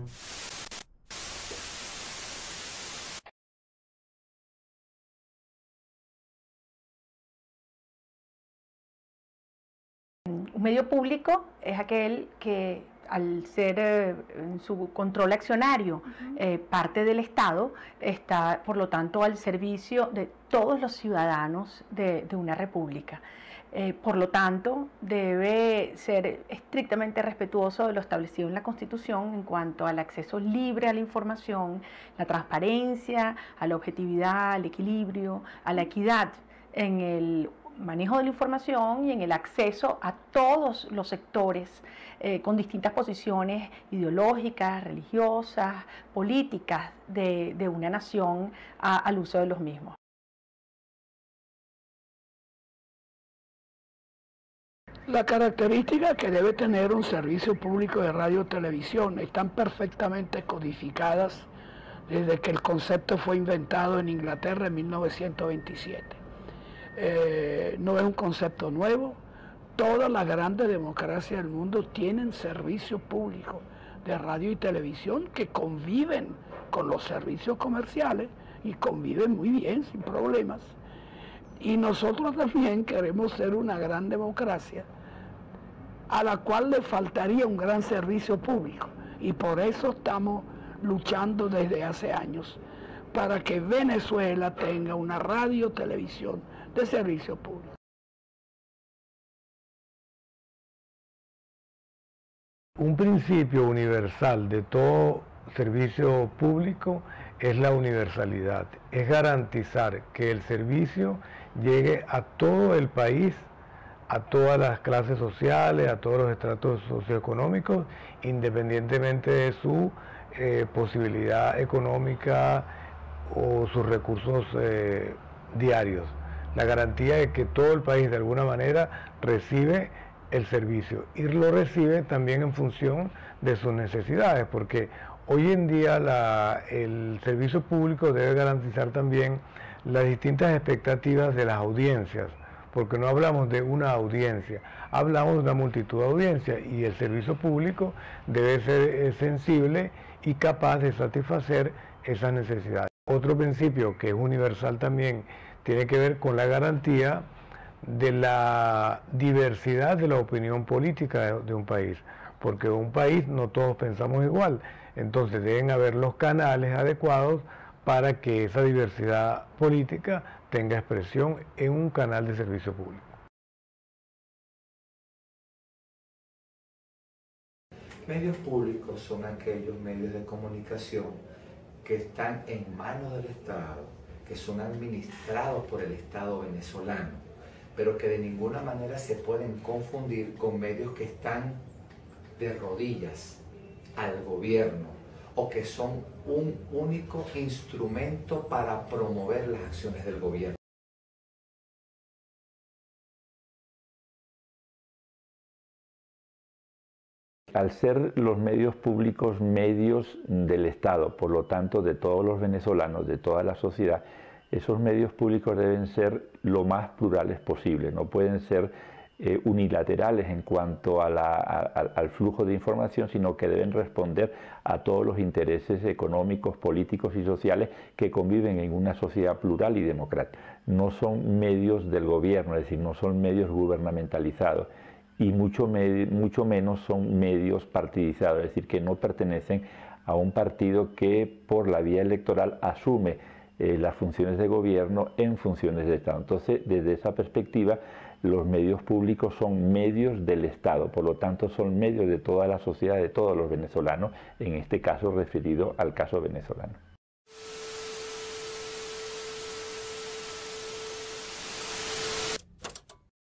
Un medio público es aquel que, al ser en su control accionario parte del Estado, está por lo tanto al servicio de todos los ciudadanos de una república. Por lo tanto, debe ser estrictamente respetuoso de lo establecido en la Constitución en cuanto al acceso libre a la información, la transparencia, a la objetividad, al equilibrio, a la equidad en el manejo de la información y en el acceso a todos los sectores con distintas posiciones ideológicas, religiosas, políticas de una nación al uso de los mismos. La característica que debe tener un servicio público de radio y televisión están perfectamente codificadas desde que el concepto fue inventado en Inglaterra en 1927. No es un concepto nuevo. Todas las grandes democracias del mundo tienen servicios públicos de radio y televisión que conviven con los servicios comerciales y conviven muy bien, sin problemas. Y nosotros también queremos ser una gran democracia a la cual le faltaría un gran servicio público. Y por eso estamos luchando desde hace años para que Venezuela tenga una radio, televisión de servicio público. Un principio universal de todo servicio público es la universalidad, es garantizar que el servicio llegue a todo el país, a todas las clases sociales, a todos los estratos socioeconómicos, independientemente de su posibilidad económica o sus recursos diarios. La garantía de que todo el país de alguna manera recibe el servicio y lo recibe también en función de sus necesidades, porque hoy en día el servicio público debe garantizar también las distintas expectativas de las audiencias, porque no hablamos de una audiencia, hablamos de una multitud de audiencias y el servicio público debe ser sensible y capaz de satisfacer esas necesidades. Otro principio que es universal también tiene que ver con la garantía de la diversidad de la opinión política de un país, porque en un país no todos pensamos igual, entonces deben haber los canales adecuados para que esa diversidad política tenga expresión en un canal de servicio público. Medios públicos son aquellos medios de comunicación que están en manos del Estado, que son administrados por el Estado venezolano, pero que de ninguna manera se pueden confundir con medios que están de rodillas al gobierno o que son un único instrumento para promover las acciones del gobierno. Al ser los medios públicos medios del Estado, por lo tanto de todos los venezolanos, de toda la sociedad, esos medios públicos deben ser lo más plurales posible, no pueden ser unilaterales en cuanto al flujo de información, sino que deben responder a todos los intereses económicos, políticos y sociales que conviven en una sociedad plural y democrática. No son medios del gobierno, es decir, no son medios gubernamentalizados y mucho menos son medios partidizados, es decir, que no pertenecen a un partido que por la vía electoral asume las funciones de gobierno en funciones de Estado. Entonces, desde esa perspectiva, los medios públicos son medios del Estado, por lo tanto son medios de toda la sociedad, de todos los venezolanos, en este caso referido al caso venezolano.